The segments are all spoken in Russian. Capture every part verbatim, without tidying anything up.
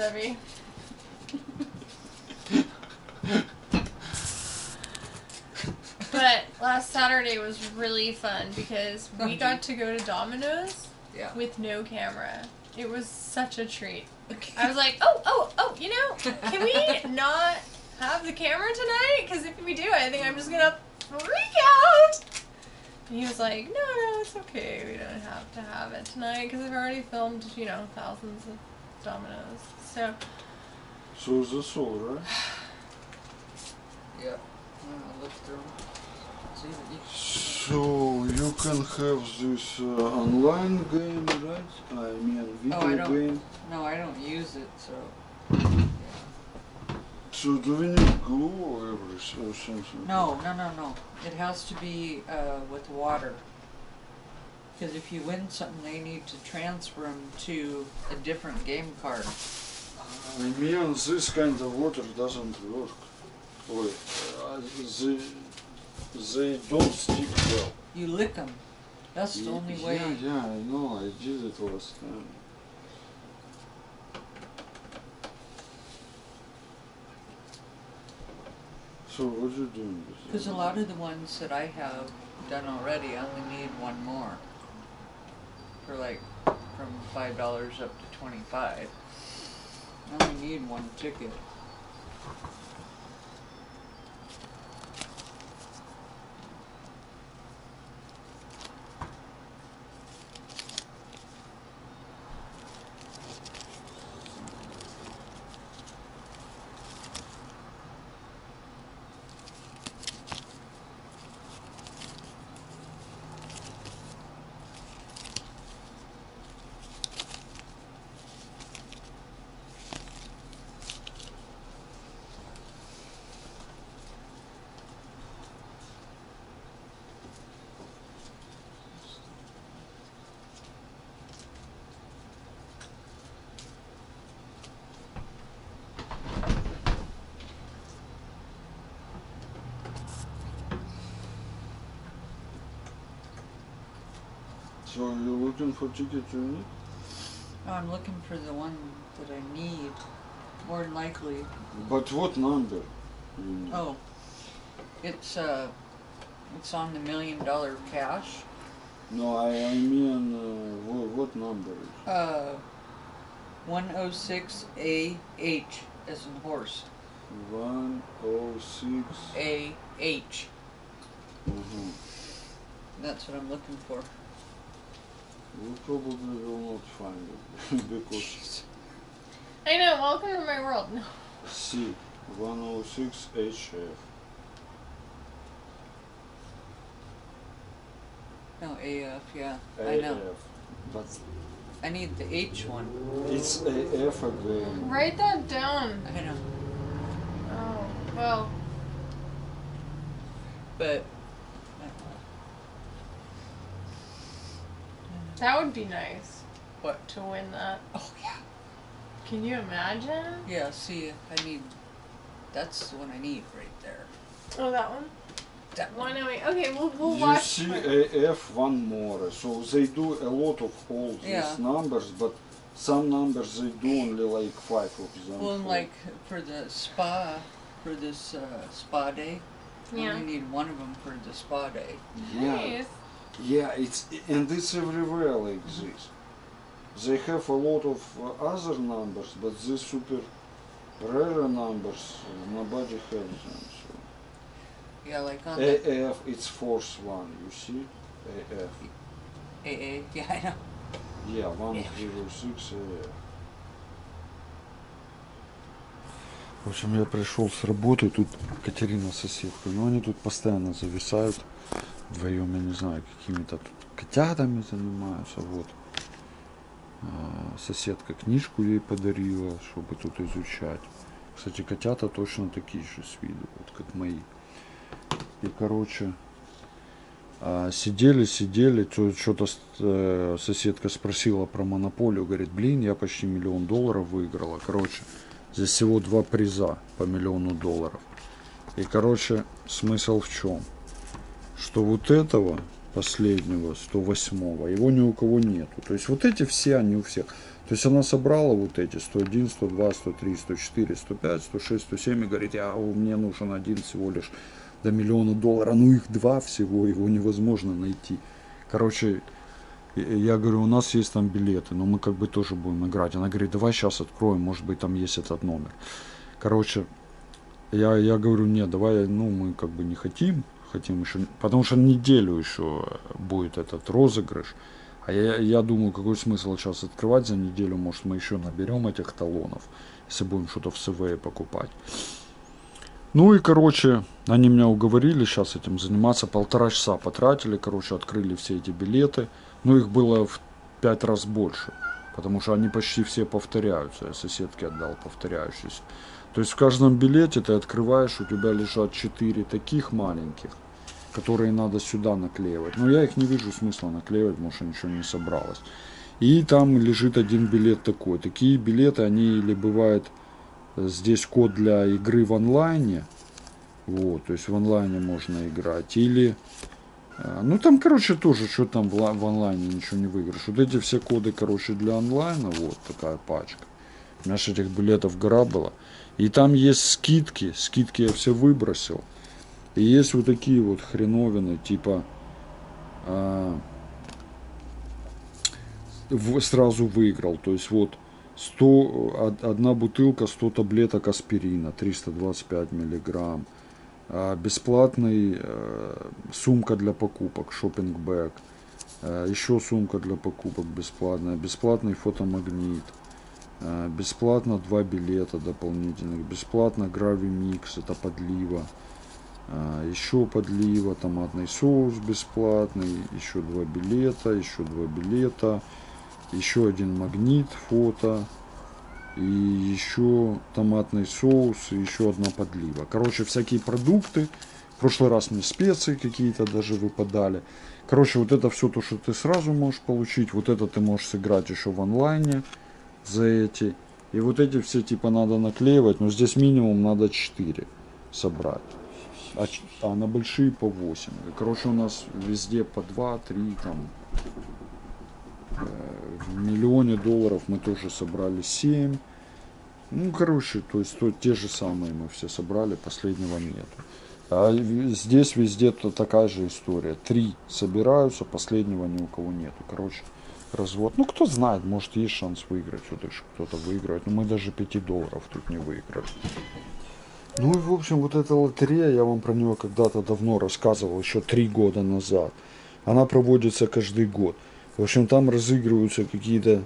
Debbie. But last Saturday was really fun because we got to go to Domino's yeah. with no camera. It was such a treat. I was like, oh, oh, oh, you know, can we not have the camera tonight? Because if we do, I think I'm just going to freak out. And he was like, no, no, it's okay. We don't have to have it tonight because I've already filmed, you know, thousands of Domino's. So, So that's all, right? Yeah. I'll look through them. See what you So you can have this uh, online game, right? I mean video oh, I don't, game. No, I don't use it, so So do we need glue or everything or something? no, no, no, no. It has to be uh, with water. Because if you win something, they need to transfer them to a different game card. I mean this kind of water doesn't work. Wait, uh, they, they don't stick well. You lick them. That's the only way. Yeah, yeah, I know. I did it last time. So what are you doing? Because a lot of the ones that I have done already, I only need one more. For like from five dollars up to twenty-five. I only need one ticket. So you're looking for ticket you need? No, I'm looking for the one that I need. More than likely. But what number? You need? Oh. It's uh it's on the million dollar cash. No, I, I mean uh, what, what number? Uh one oh six A H as in horse. One oh six A H. Mm-hmm. That's what I'm looking for. We probably will not find it because I know, welcome to my world. No. C one oh six H F. No, A F, yeah. A F. I know. But I need the H one. it's A F again. Write that down. I know. Oh, well. But That would be nice. What? To win that. Oh yeah. Can you imagine? Yeah, see, I need, that's the one I need right there. Oh, that one? That Why one. not? We, okay, we'll, we'll You watch. see for- A F one more. So they do a lot of all these Yeah. numbers, but some numbers they do only like five of them. Well, and for- like for the spa, for this uh, spa day, I Yeah. only need one of them for the spa day. yeah, Nice. yeah, it's and it's everywhere like this. They have a lot of uh, other numbers, but these super rare numbers uh, nobody has them. So. Yeah, like on the A F, it's fourth one. You see, A F. A A. Yeah, I know. Yeah, one zero six A F. В общем, я пришел с работы, тут Катерина соседка, но они тут постоянно зависают вдвоем, я не знаю, какими-то тут котятами занимаются, вот. А, соседка книжку ей подарила, чтобы тут изучать. Кстати, котята точно такие же с виду, вот как мои. И, короче, а, сидели, сидели, что-то э, соседка спросила про монополию, говорит, блин, я почти миллион долларов выиграла, короче. Здесь всего два приза по миллиону долларов. И, короче, смысл в чем? Что вот этого последнего, сто восьмого, его ни у кого нету. То есть вот эти все, они у всех. То есть она собрала вот эти сто один, сто два, сто три, сто четыре, сто пять, сто шесть, сто семь и говорит, я, мне нужен один всего лишь до миллиона долларов. Ну их два всего, его невозможно найти. Короче, я говорю, у нас есть там билеты, но мы как бы тоже будем играть. Она говорит, давай сейчас откроем, может быть там есть этот номер. Короче, я, я говорю, нет, давай, ну мы как бы не хотим, хотим еще, потому что неделю еще будет этот розыгрыш. А я, я думаю, какой смысл сейчас открывать за неделю, может мы еще наберем этих талонов, если будем что-то в СВ покупать. Ну и, короче, они меня уговорили сейчас этим заниматься, полтора часа потратили, короче, открыли все эти билеты. Ну их было в пять раз больше, потому что они почти все повторяются, я соседке отдал повторяющиеся. То есть в каждом билете ты открываешь, у тебя лежат четыре таких маленьких, которые надо сюда наклеивать. Но я их не вижу смысла наклеивать, потому что ничего не собралось. И там лежит один билет такой. Такие билеты, они или бывает, здесь код для игры в онлайне. Вот, то есть в онлайне можно играть. Или, ну там, короче, тоже, что там в онлайне ничего не выиграешь. Вот эти все коды, короче, для онлайна, вот такая пачка. У меня же этих билетов гора была. И там есть скидки. Скидки я все выбросил. И есть вот такие вот хреновины, типа а, в, сразу выиграл. То есть вот сто, одна бутылка, сто таблеток аспирина, триста двадцать пять миллиграмм. А, бесплатный а, сумка для покупок, шоппинг-бэг. А, еще сумка для покупок бесплатная. Бесплатный фотомагнит. А, бесплатно два билета дополнительных. Бесплатно Грави Микс, это подлива. А, еще подлива, томатный соус бесплатный, еще два билета, еще два билета, еще один магнит, фото, и еще томатный соус, и еще одна подлива. Короче, всякие продукты. В прошлый раз мне специи какие-то даже выпадали. Короче, вот это все то, что ты сразу можешь получить. Вот это ты можешь сыграть еще в онлайне за эти. И вот эти все типа надо наклеивать, но здесь минимум надо четыре собрать. А, а на большие по восемь. Короче, у нас везде по два, три, там. Э, в миллионе долларов мы тоже собрали семь. Ну, короче, то есть то, те же самые мы все собрали, последнего нету. А здесь везде -то такая же история. Три собираются, последнего ни у кого нету. Короче, развод. Ну, кто знает, может есть шанс выиграть. Что-то кто-то выиграет. Но мы даже пяти долларов тут не выиграли. Ну и в общем вот эта лотерея, я вам про нее когда-то давно рассказывал, еще три года назад. Она проводится каждый год. В общем там разыгрываются какие-то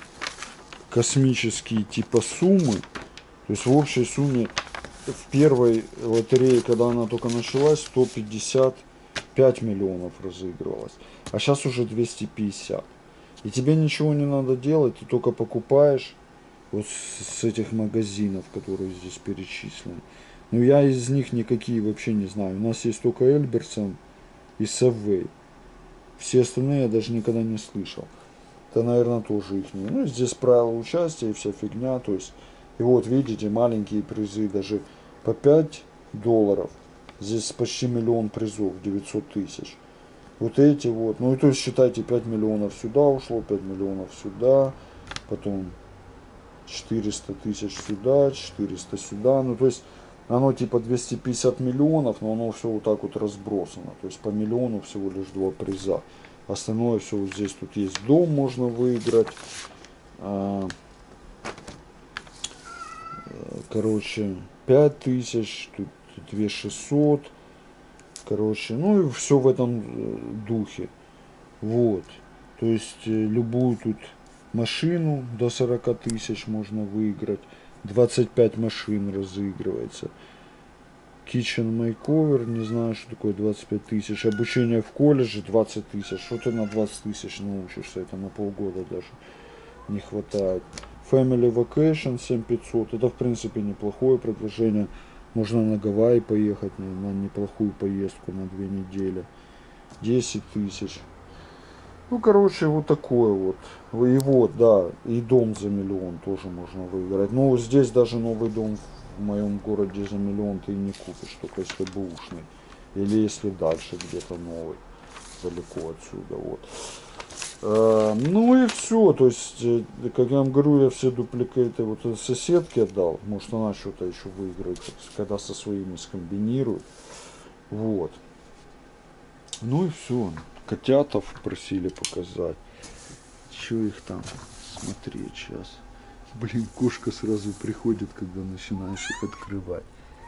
космические типа суммы. То есть в общей сумме в первой лотерее, когда она только началась, сто пятьдесят пять миллионов разыгрывалось. А сейчас уже двести пятьдесят. И тебе ничего не надо делать, ты только покупаешь. Вот с этих магазинов, которые здесь перечислены. Ну, я из них никакие вообще не знаю. У нас есть только Эльберсон и Subway. Все остальные я даже никогда не слышал. Это, наверное, тоже их. Ну, здесь правила участия и вся фигня. То есть, и вот, видите, маленькие призы даже по пять долларов. Здесь почти миллион призов, девятьсот тысяч. Вот эти вот. Ну, и то есть, считайте, пять миллионов сюда ушло, пять миллионов сюда. Потом четыреста тысяч сюда, четыреста сюда. Ну, то есть, оно типа двести пятьдесят миллионов, но оно все вот так вот разбросано. То есть, по миллиону всего лишь два приза. Остальное все вот здесь. Тут есть дом, можно выиграть. Короче, пять тысяч, тут две тысячи шестьсот. Короче, ну и все в этом духе. Вот. То есть, любую тут машину до сорок тысяч можно выиграть. двадцать пять машин разыгрывается. Kitchen Makeover, не знаю, что такое двадцать пять тысяч. Обучение в колледже двадцать тысяч. Что ты на двадцать тысяч научишься? Это на полгода даже не хватает. Family Vacation семь тысяч пятьсот. Это в принципе неплохое предложение. Можно на Гавайи поехать на, на неплохую поездку на две недели. десять тысяч. Ну, короче, вот такое вот. И вот, да, и дом за миллион тоже можно выиграть. Но здесь даже новый дом в моем городе за миллион ты и не купишь, только если бэушный. Или если дальше где-то новый, далеко отсюда, вот. Э, ну и все, то есть, э, как я вам говорю, я все дупликейты вот этой соседке отдал, может она что-то еще выиграет, когда со своими скомбинирует. Вот. Ну и все. Котятов просили показать. Что их там смотреть сейчас? Блин, кошка сразу приходит, когда начинаешь их открывать.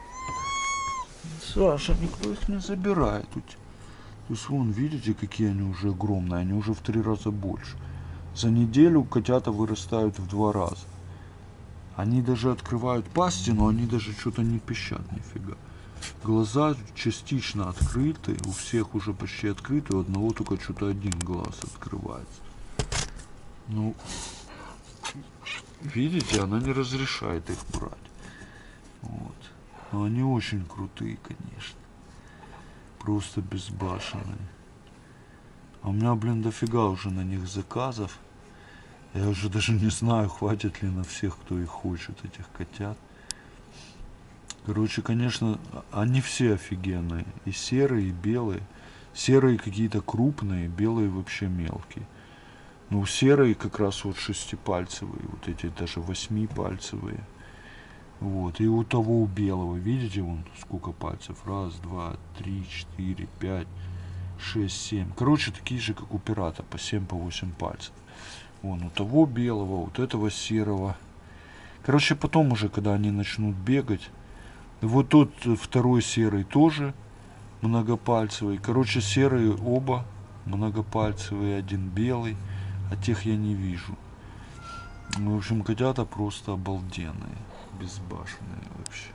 Саша, никто их не забирает. Тут. То есть вон, видите, какие они уже огромные. Они уже в три раза больше. За неделю котята вырастают в два раза. Они даже открывают пасти, но они даже что-то не пищат нифига. Глаза частично открыты, у всех уже почти открыты, у одного только что-то один глаз открывается. Ну, видите, она не разрешает их брать. Вот. Но они очень крутые, конечно. Просто безбашенные. А у меня, блин, дофига уже на них заказов. Я уже даже не знаю, хватит ли на всех, кто их хочет, этих котят. Короче, конечно, они все офигенные. И серые, и белые. Серые какие-то крупные, белые вообще мелкие. Ну, серые как раз вот шестипальцевые, вот эти даже восьмипальцевые. Вот, и у того у белого, видите, вон сколько пальцев? Раз, два, три, четыре, пять, шесть, семь. Короче, такие же, как у пирата, по семь, по восемь пальцев. Вон, у того белого, вот этого серого. Короче, потом уже, когда они начнут бегать. Вот тот второй серый тоже многопальцевый. Короче, серые оба многопальцевые, один белый. А тех я не вижу. В общем, котята просто обалденные. Безбашенные вообще.